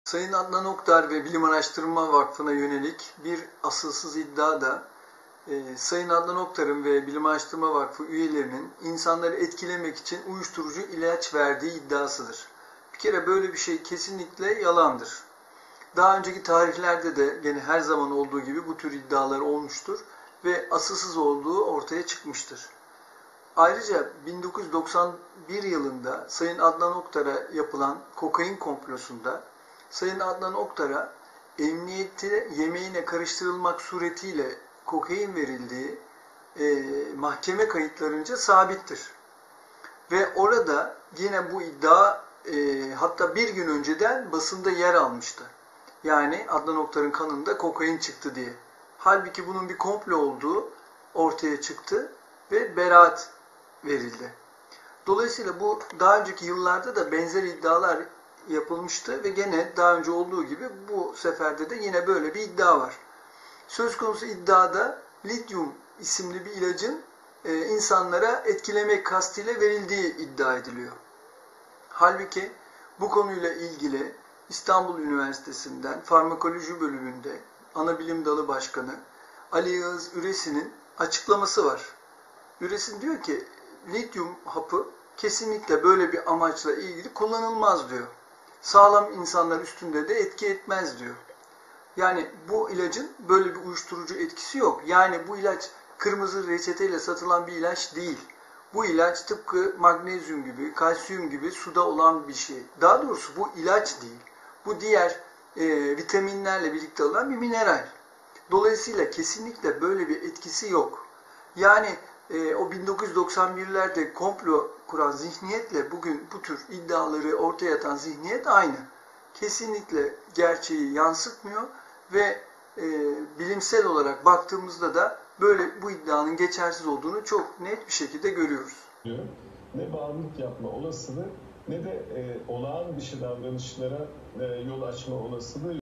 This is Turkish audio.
Sayın Adnan Oktar ve Bilim Araştırma Vakfı'na yönelik bir asılsız iddia da Sayın Adnan Oktar'ın ve Bilim Araştırma Vakfı üyelerinin insanları etkilemek için uyuşturucu ilaç verdiği iddiasıdır. Bir kere böyle bir şey kesinlikle yalandır. Daha önceki tarihlerde de gene her zaman olduğu gibi bu tür iddialar olmuştur ve asılsız olduğu ortaya çıkmıştır. Ayrıca 1991 yılında Sayın Adnan Oktar'a yapılan kokain komplosunda Sayın Adnan Oktar'a emniyete yemeğine karıştırılmak suretiyle kokain verildiği mahkeme kayıtlarınca sabittir. Ve orada yine bu iddia hatta bir gün önceden basında yer almıştı. Yani Adnan Oktar'ın kanında kokain çıktı diye. Halbuki bunun bir komplo olduğu ortaya çıktı ve beraat verildi. Dolayısıyla bu daha önceki yıllarda da benzer iddialar yapılmıştı ve gene daha önce olduğu gibi bu seferde de yine böyle bir iddia var. Söz konusu iddiada lityum isimli bir ilacın insanlara etkilemek kastıyla verildiği iddia ediliyor. Halbuki bu konuyla ilgili İstanbul Üniversitesi'nden farmakoloji bölümünde ana bilim dalı başkanı Ali Yağız Üresi'nin açıklaması var. Üresi diyor ki lityum hapı kesinlikle böyle bir amaçla ilgili kullanılmaz diyor. Sağlam insanlar üstünde de etki etmez diyor. Yani bu ilacın böyle bir uyuşturucu etkisi yok. Yani bu ilaç kırmızı reçeteyle satılan bir ilaç değil. Bu ilaç tıpkı magnezyum gibi, kalsiyum gibi suda olan bir şey. Daha doğrusu bu ilaç değil. Bu diğer vitaminlerle birlikte olan bir mineral. Dolayısıyla kesinlikle böyle bir etkisi yok. Yani o 1991'lerde komplo kuran zihniyetle bugün bu tür iddiaları ortaya atan zihniyet aynı. Kesinlikle gerçeği yansıtmıyor ve bilimsel olarak baktığımızda da böyle bu iddianın geçersiz olduğunu çok net bir şekilde görüyoruz. Ne bağımlılık yapma olasılığı ne de olağan dışı davranışlara yol açma olasılığı